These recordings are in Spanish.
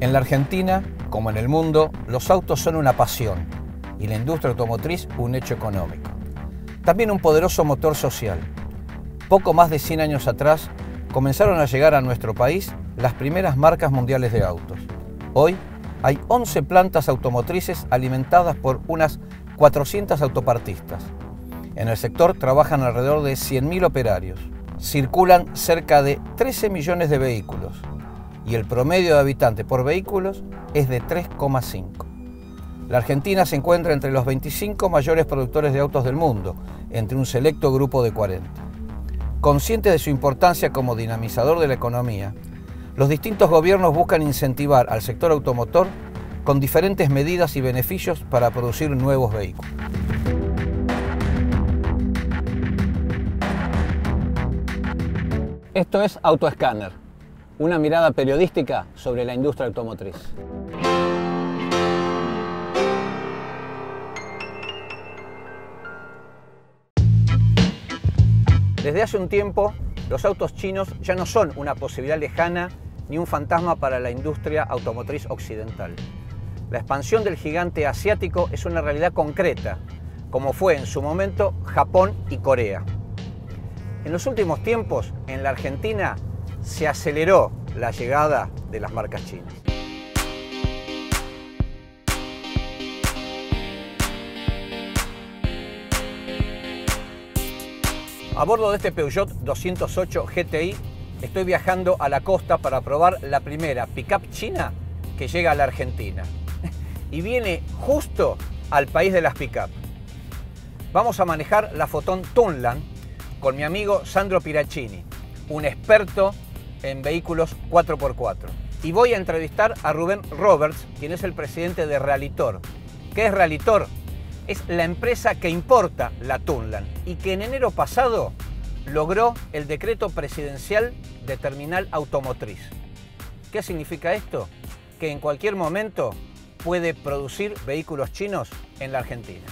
En la Argentina, como en el mundo, los autos son una pasión y la industria automotriz un hecho económico. También un poderoso motor social. Poco más de 100 años atrás, comenzaron a llegar a nuestro país las primeras marcas mundiales de autos. Hoy hay 11 plantas automotrices alimentadas por unas 400 autopartistas. En el sector trabajan alrededor de 100.000 operarios. Circulan cerca de 13 millones de vehículos y el promedio de habitantes por vehículos es de 3,5. La Argentina se encuentra entre los 25 mayores productores de autos del mundo, entre un selecto grupo de 40. Conscientes de su importancia como dinamizador de la economía, los distintos gobiernos buscan incentivar al sector automotor con diferentes medidas y beneficios para producir nuevos vehículos. Esto es Autoescáner, una mirada periodística sobre la industria automotriz. Desde hace un tiempo, los autos chinos ya no son una posibilidad lejana ni un fantasma para la industria automotriz occidental. La expansión del gigante asiático es una realidad concreta, como fue en su momento Japón y Corea. En los últimos tiempos, en la Argentina, se aceleró la llegada de las marcas chinas. A bordo de este Peugeot 208 GTI estoy viajando a la costa para probar la primera pick-up china que llega a la Argentina. Y viene justo al país de las pick-up. Vamos a manejar la Foton Tunland con mi amigo Sandro Piraccini, un experto en vehículos 4x4. Y voy a entrevistar a Rubén Roberts, quien es el presidente de Realitor. ¿Qué es Realitor? Es la empresa que importa la Tunland y que en enero pasado logró el decreto presidencial de terminal automotriz. ¿Qué significa esto? Que en cualquier momento puede producir vehículos chinos en la Argentina.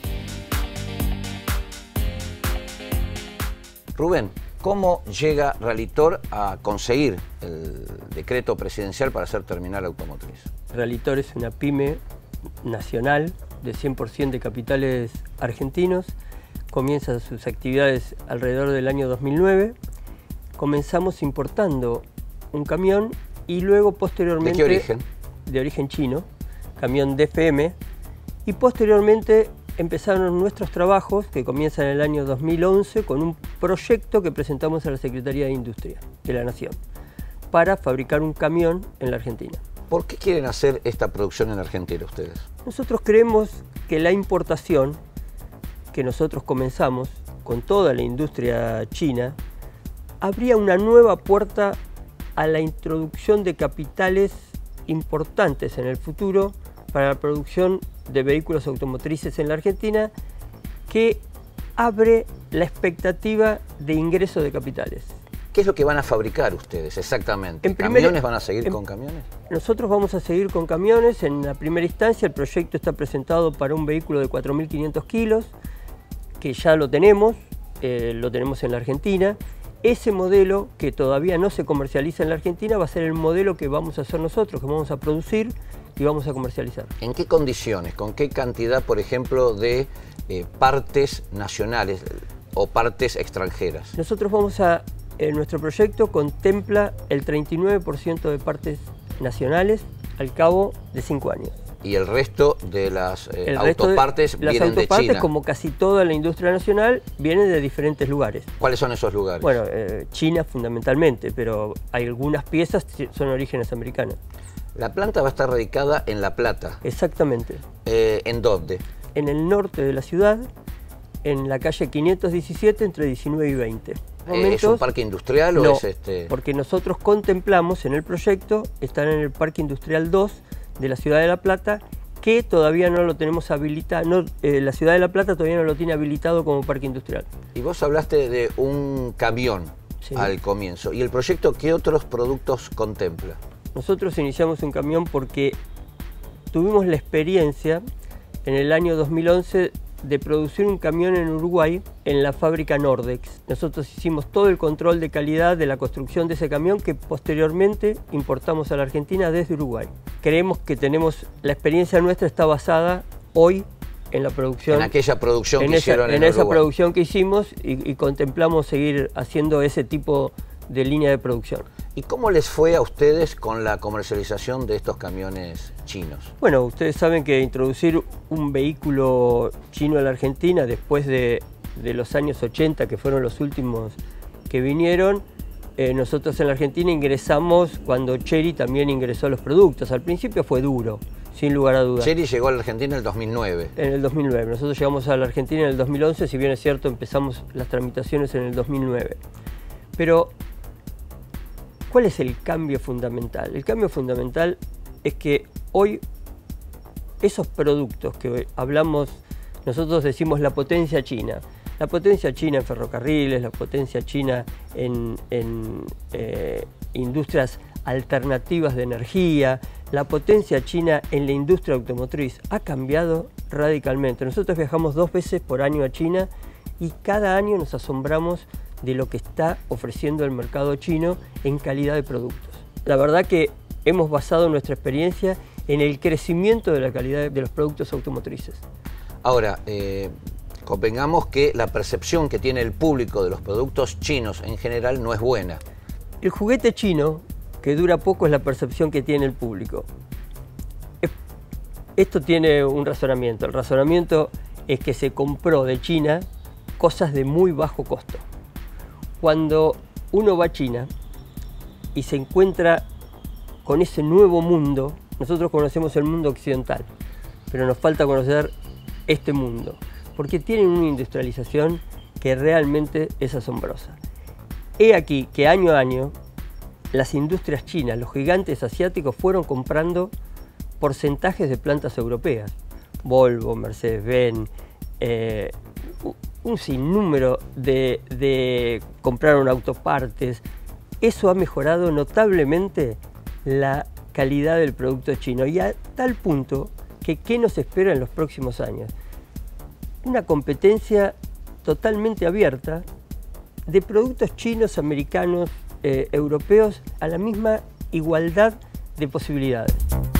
Rubén, ¿cómo llega Realitor a conseguir el decreto presidencial para hacer terminal automotriz? Realitor es una pyme nacional de 100% de capitales argentinos. Comienza sus actividades alrededor del año 2009. Comenzamos importando un camión y luego posteriormente... ¿De qué origen? De origen chino, camión DFM. Y posteriormente empezaron nuestros trabajos, que comienzan en el año 2011, con un proyecto que presentamos a la Secretaría de Industria de la Nación para fabricar un camión en la Argentina. ¿Por qué quieren hacer esta producción en Argentina ustedes? Nosotros creemos que la importación que nosotros comenzamos con toda la industria china abría una nueva puerta a la introducción de capitales importantes en el futuro para la producción de vehículos automotrices en la Argentina, que abre la expectativa de ingreso de capitales. ¿Qué es lo que van a fabricar ustedes exactamente? ¿Camiones van a seguir con camiones? Nosotros vamos a seguir con camiones. En la primera instancia el proyecto está presentado para un vehículo de 4.500 kilos, que ya lo tenemos en la Argentina. Ese modelo, que todavía no se comercializa en la Argentina, va a ser el modelo que vamos a hacer nosotros, que vamos a producir y vamos a comercializar. ¿En qué condiciones? ¿Con qué cantidad, por ejemplo, de partes nacionales o partes extranjeras? Nosotros nuestro proyecto contempla el 39% de partes nacionales al cabo de 5 años. ¿Y el resto de las autopartes vienen de China? Las autopartes, como casi toda la industria nacional, vienen de diferentes lugares. ¿Cuáles son esos lugares? Bueno, China fundamentalmente, pero hay algunas piezas que son orígenes americanos. La planta va a estar radicada en La Plata. Exactamente. ¿En dónde? En el norte de la ciudad, en la calle 517, entre 19 y 20. ¿Es un parque industrial o no, es porque nosotros contemplamos en el proyecto estar en el Parque Industrial 2 de la Ciudad de La Plata, que todavía no lo tenemos habilitado, la Ciudad de La Plata todavía no lo tiene habilitado como parque industrial. Y vos hablaste de un camión al comienzo. ¿Y el proyecto qué otros productos contempla? Nosotros iniciamos un camión porque tuvimos la experiencia en el año 2011 de producir un camión en Uruguay en la fábrica Nordex. Nosotros hicimos todo el control de calidad de la construcción de ese camión que posteriormente importamos a la Argentina desde Uruguay. Creemos que la experiencia nuestra está basada hoy en la producción. En aquella producción que hicieron en Uruguay. En esa Uruguay. producción que hicimos y contemplamos seguir haciendo ese tipo de línea de producción. ¿Y cómo les fue a ustedes con la comercialización de estos camiones chinos? Bueno, ustedes saben que introducir un vehículo chino a la Argentina después de los años 80, que fueron los últimos que vinieron, nosotros en la Argentina ingresamos cuando Chery también ingresó a los productos. Al principio fue duro, sin lugar a dudas. Chery llegó a la Argentina en el 2009. En el 2009. Nosotros llegamos a la Argentina en el 2011, si bien es cierto, empezamos las tramitaciones en el 2009. Pero ¿cuál es el cambio fundamental? El cambio fundamental es que hoy esos productos que hablamos, nosotros decimos la potencia china en ferrocarriles, la potencia china en industrias alternativas de energía, la potencia china en la industria automotriz ha cambiado radicalmente. Nosotros viajamos 2 veces por año a China y cada año nos asombramos de lo que está ofreciendo el mercado chino en calidad de productos. La verdad que hemos basado nuestra experiencia en el crecimiento de la calidad de los productos automotrices. Ahora, convengamos que la percepción que tiene el público de los productos chinos en general no es buena. El juguete chino, que dura poco, es la percepción que tiene el público. Esto tiene un razonamiento. El razonamiento es que se compró de China cosas de muy bajo costo. Cuando uno va a China y se encuentra con ese nuevo mundo, nosotros conocemos el mundo occidental, pero nos falta conocer este mundo, porque tienen una industrialización que realmente es asombrosa. He aquí que año a año las industrias chinas, los gigantes asiáticos, fueron comprando porcentajes de plantas europeas. Volvo, Mercedes-Benz, un sinnúmero compraron autopartes. Eso ha mejorado notablemente la calidad del producto chino y a tal punto que ¿qué nos espera en los próximos años? Una competencia totalmente abierta de productos chinos, americanos, europeos a la misma igualdad de posibilidades.